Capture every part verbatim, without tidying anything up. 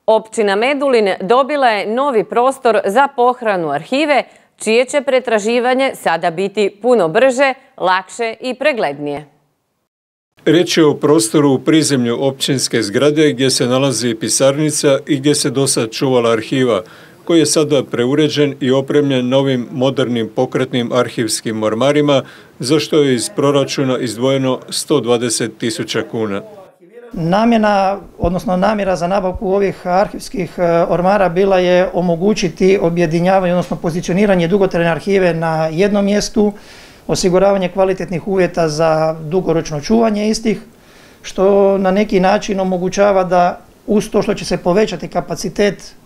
Općina Medulin dobila je novi prostor za pohranu arhive, čije će pretraživanje sada biti puno brže, lakše i preglednije. Riječ je o prostoru u prizemlju općinske zgrade gdje se nalazi pisarnica i gdje se dosad čuvala arhiva, koji je sada preuređen i opremljen novim modernim pokretnim arhivskim ormarima, za što je iz proračuna izdvojeno sto dvadeset tisuća kuna. Namjena, odnosno namjera za nabavku ovih arhivskih ormara bila je omogućiti objedinjavanje, odnosno pozicioniranje dugotrajne arhive na jednom mjestu, osiguravanje kvalitetnih uvjeta za dugoročno čuvanje istih, što na neki način omogućava da uz to što će se povećati kapacitet e,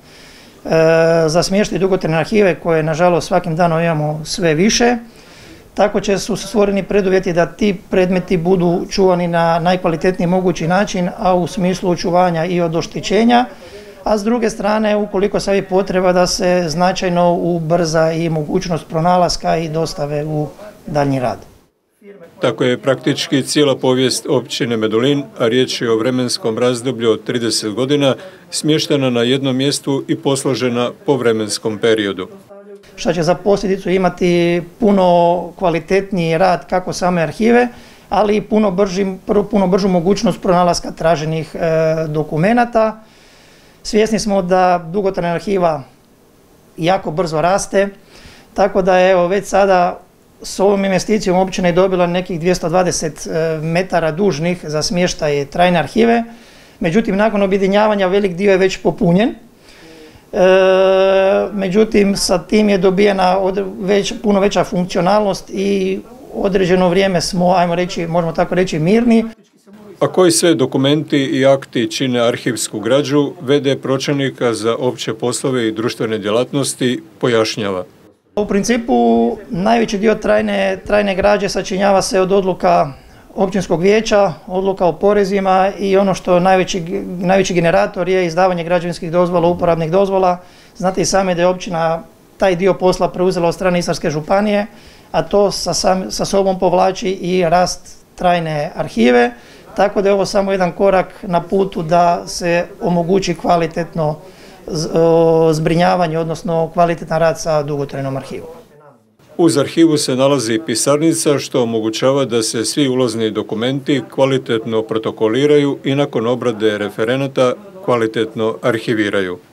za smještaj dugotrajne arhive, koje nažalost svakim danom imamo sve više, tako će su stvoreni preduvjeti da ti predmeti budu čuvani na najkvalitetniji mogući način, a u smislu očuvanja i od oštećenja, a s druge strane, ukoliko se javi potreba da se značajno ubrza i mogućnost pronalaska i dostave u daljnji rad. Tako je praktički cijela povijest općine Medulin, a riječ je o vremenskom razdoblju od trideset godina, smještena na jednom mjestu i posložena po vremenskom periodu. Što će za posljedicu imati puno kvalitetniji rad kako same arhive, ali i puno, brži, puno bržu mogućnost pronalaska traženih e, dokumenata. Svjesni smo da dugotrajna arhiva jako brzo raste, tako da je evo već sada s ovom investicijom općina je dobila nekih dvjesto dvadeset metara dužnih za smještaj trajne arhive. Međutim, nakon objedinjavanja velik dio je već popunjen. E, međutim, sa tim je dobijena od, već, puno veća funkcionalnost i određeno vrijeme smo, ajmo reći, možemo tako reći, mirni. A koji sve dokumenti i akti čine arhivsku građu, v d pročelnika za opće poslove i društvene djelatnosti pojašnjava. U principu, najveći dio trajne, trajne građe sačinjava se od odluka općinskog vijeća, odluka o porezima i ono što najveći, najveći generator je izdavanje građevinskih dozvola, uporabnih dozvola. Znate i sami da je općina taj dio posla preuzela od strane Istarske županije, a to sa, sam, sa sobom povlači i rast trajne arhive, tako da je ovo samo jedan korak na putu da se omogući kvalitetno zbrinjavanje, odnosno kvalitetan rad sa dugotrajnom arhivom. Uz arhivu se nalazi pisarnica, što omogućava da se svi ulazni dokumenti kvalitetno protokoliraju i nakon obrade referenata kvalitetno arhiviraju.